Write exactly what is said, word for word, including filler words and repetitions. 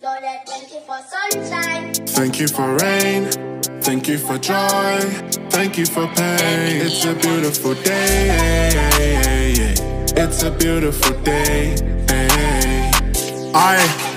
Lord, I thank you for sunshine. Thank you for rain. Thank you for joy. Thank you for pain. It's a beautiful day. It's a beautiful day. I